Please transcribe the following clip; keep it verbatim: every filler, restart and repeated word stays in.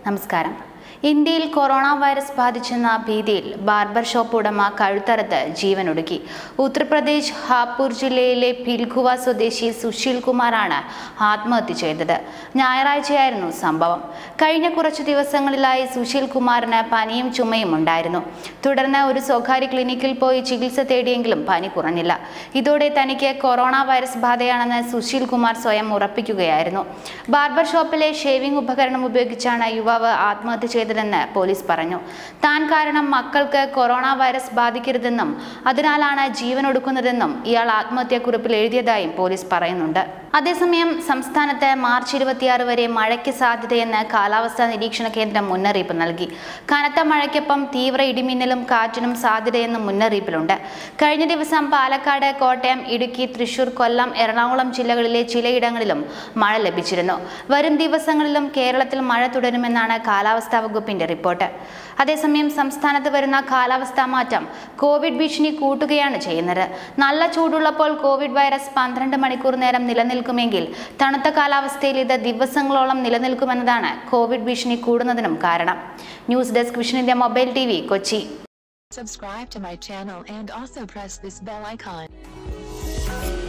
നമസ്കാരം. ഇന്ത്യയിൽ corona virus ബാധിച്ചെന്ന ഭീതിയിൽ ബാർബർ ഷോപ്പ് ഉടമ കഴുത്തറുത്ത് ജീവനൊടുക്കി. ഉത്തർപ്രദേശ് ഹാപൂർ ജില്ലയിലെ പിൽഖുവ സ്വദേശി സുശീൽ കുമാറാണ് ആത്മഹത്യ ചെയ്തത്. ഞായറാഴ്ചയായിരുന്നു സംഭവം. കഴിഞ്ഞ കുറച്ചു ദിവസങ്ങളിലായി സുശീൽ കുമാറിന് പനിയും ചുമയും ഉണ്ടായിരുന്നു. തുടർന്ന് ഒരു സ്വകാര്യ ക്ലിനിക്കിൽ പോയി ചികിത്സ തേടിയെങ്കിലും പനി കുറഞ്ഞില്ല. ഇതോടെ തനിക്ക് കൊറോണ വൈറസ് ബാധയാണെന്ന് സുശീൽ കുമാർ സ്വയം ഉറപ്പിക്കുകയായിരുന്നു. ബാർബർ ഷോപ്പിലെ ഷേവിംഗ് ഉപകരണം ഉപയോഗിച്ചാണ് യുവാവ് ആത്മഹത്യ ചെയ്തതെന്ന് പോലീസ് പറഞ്ഞു. താൻ കാരണം മക്കൾക്ക് കൊറോണ വൈറസ് ബാധിക്കരുതെന്നും അതിനാലാണ് ജീവനൊടുക്കുന്നതെന്നും ഇയാൾ ആത്മഹത്യാക്കുറിപ്പിൽ എഴുതിയതായും പോലീസ് പറയുന്നുണ്ട്. അതേസമയം സംസ്ഥാനത്ത് മാർച്ച് ഇരുപത്തിയാറ് വരെ മഴയ്ക്ക് സാധ്യതയെന്ന് കാലാവസ്ഥാ നിരീക്ഷണ കേന്ദ്രം മുന്നറിയിപ്പ് നൽകി. കനത്ത മഴയ്ക്കൊപ്പം തീവ്ര ഇടിമിന്നലും കാറ്റിനും സാധ്യതയെന്നും മുന്നറിയിപ്പിലുണ്ട്. കഴിഞ്ഞ ദിവസം പാലക്കാട്, കോട്ടയം, ഇടുക്കി, തൃശൂർ, കൊല്ലം, എറണാകുളം ജില്ലകളിലെ ചിലയിടങ്ങളിലും മഴ ലഭിച്ചിരുന്നു. വരും ദിവസങ്ങളിലും കേരളത്തിൽ മഴ തുടരുമെന്നാണ് കാലാവസ്ഥാ വകുപ്പിന്റെ റിപ്പോർട്ട്. അതേസമയം സംസ്ഥാനത്ത് വരുന്ന കാലാവസ്ഥാ മാറ്റം കോവിഡ് ഭീഷണി കൂട്ടുകയാണ് ചെയ്യുന്നത്. നല്ല ചൂടുള്ളപ്പോൾ കോവിഡ് വൈറസ് പന്ത്രണ്ട് മണിക്കൂർ നേരം നിലനിൽക്കുമെങ്കിൽ തണുത്ത കാലാവസ്ഥയിൽ ഇത് ദിവസങ്ങളോളം നിലനിൽക്കുമെന്നതാണ് കോവിഡ് ഭീഷണി കൂടുന്നതിനും കാരണം. News desk vision India mobile T V, Kochi. Subscribe to my channel and also press this bell icon.